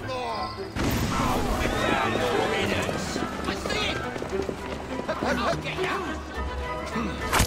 floor! Out with that, you idiots! I see it! I'll get you!